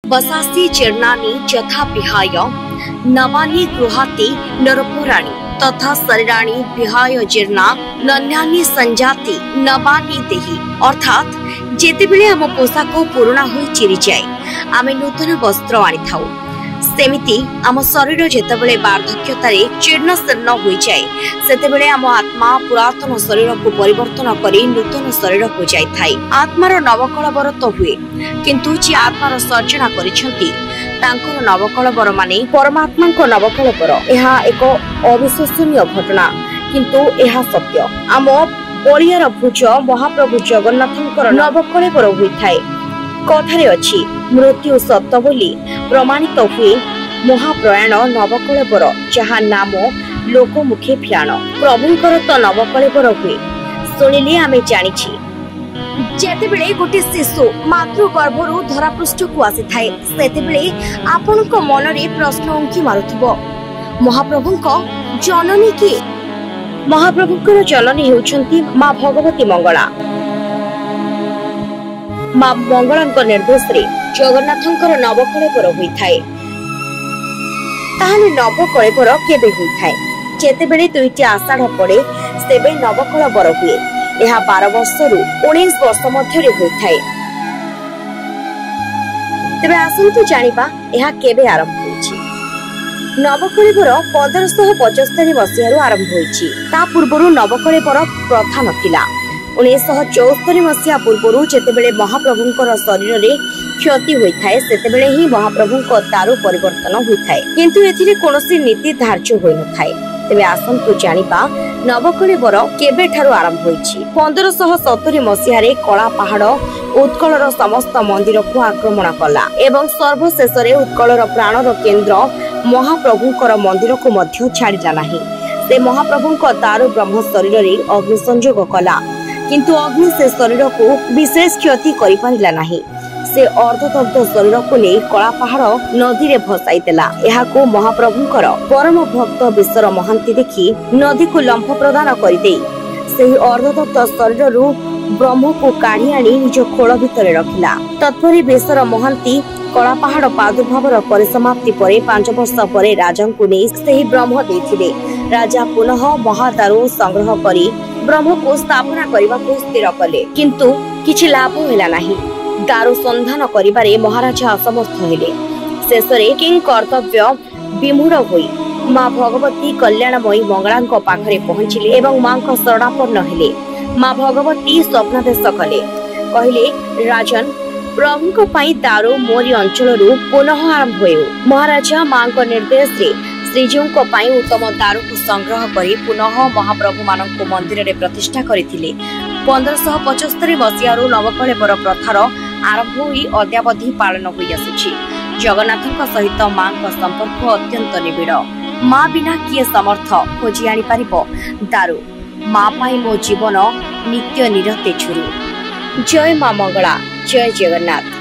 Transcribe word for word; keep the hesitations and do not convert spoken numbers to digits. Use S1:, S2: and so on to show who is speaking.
S1: बसासी चीर्णानि यथा विहाय नवानि गृहाति नरपुराणि तथा शरीराणि विहाय जीर्णा नन्यानि संजाति नवानि देहि। अर्थात जेतेबेले आम पोशाक पुराणा होई चिरी जाए आमे नूतन वस्त्र आनी थाउ, सेमिति आम शरीर जेतेबेले वार्धक्यतारे जीर्ण शीर्ण होई जाए सेतेबेले आम आत्मा पुरातन शरीर को परिवर्तन करी नूतन शरीर को जाय थाई। आत्मार नवकळबर तो हुए, किंतु जे आत्मार सर्जना करिसेंती तांकर नवकळबर माने परमात्मा को नवकळबर। एहा एक अविश्वसनीय घटना, किंतु एहा सत्य। आम बलियार भुज महाप्रभु जगन्नाथंकर नवकळबर होई थाए। कथारे अछि मृत्यु सत्य बोली प्रमाणित हुए महाप्रयाण नवकळबर, जहा नाम लोकमुखे फ्याण। प्रभुंकर तो नवकळबर हुए सुनिले आमे जानिछि। जेतेबेले गोटे शिशु मातृ गर्भरु धरापृष्ठ को आसी थाए सेतेबेले आपनक मनरे प्रश्न उंकी मारुथिबो, महाप्रभुंक जननी की? महाप्रभुंकर जननी हेउछंती मां भगवती मंगला। मां मंगलांक निर्देश रे जगन्नाथंकर नवकळेबर होई थाए। ताहाले नवकळेबर केबे होई थाए? जेतेबेले दुईटी आषाढ़ पड़े सेबे नवकळेबर हुए। यह बारह वर्ष रु उन्नीस वर्ष मध्य रे होई थाए। तेबे आसंतु जानिबा यह केबे आरंभ होईछि। नवकळेबर पंद्रह सौ पचहत्तर मसीहारु आरंभ होईछि। ता पूर्वरु नवकळेबर प्रथा नथिला। उन्नीस सौ चौहत्तर मसीहा पूर्वरु जेतेबेले महाप्रभुंकर शरीर रे क्षति होई थाए सेतेबेले ही महाप्रभुंक दारु परिवर्तन होई थाए, किंतु एथिरे कोनोसी नीति धार्य होई न थाए। तेबे आसंतु जानिबा नवकळेबर केबे ठारु आरंभ होईछि। पंद्रह सौ सत्तर मसीहा रे कला पहाड़ उत्कलर समस्त मंदिर को आक्रमण कला एवं सर्वशेष रे उत्कलर प्राणर केंद्र महाप्रभुंकर मंदिर को मध्य छाड़िला नाही। से महाप्रभुंक दारु ब्रह्म शरीर रे अग्नि संयोग कला, किंतु अग्नि से शरीर को विशेष क्षति करि पारिला नाही। से अर्धदग्ध शरीर को नहीं कला पहाड़ नदी रे भसाई देला। एहा को महाप्रभुंकर परम भक्त विश्वर महांती देखि नदी को लंफ प्रदान करि देई सेही अर्धदग्ध शरीर रु ब्रह्म को काढ़ी आनी निज खोल भितरे रखिला। तत्परि विश्वर महांती कला पहाड़ प्रादुर्भावर परिसमाप्ति परे पांच वर्ष परे राजा को नहीं सेही ब्रह्म देथिले। राजा पुनः महादारु संग्रह करी ब्रह्म को स्थापना करबा को स्थिर कले, किंतु किछि लाभ होला नाही। दारु संधान करिबारे महाराजा असमर्थ हेले। शेषरे किंग कर्तव्य विमूढ़ होई मां भगवती कल्याणमयी मंगलांक पाखरे पहुंचिले एवं मां को शरणापन्न हेले। मां भगवती स्वप्नादेश कले, कहिले राजन प्रभुंक पई दारु मोरी अंचल पुनः आरंभ होयो। महाराजा मां को निर्देश रे श्रीजीव पई उत्तम दारु को संग्रह करी पुनः महाप्रभु मानक मंदिर रे प्रतिष्ठा करिथिले। पंद्रह सौ पचहत्तर मसीहारु नवकळेबर प्रथार आरंभ होई अद्यावधि पालन होई आसुछि। जगन्नाथक सहित मां को संपर्क अत्यंत निबिड़। मां बिना किए समर्थ खोजी आनी पारिबो दारु। मां पाई मो जीवन नित्य निरते छुरु। जय मां मंगला, जय जगन्नाथ।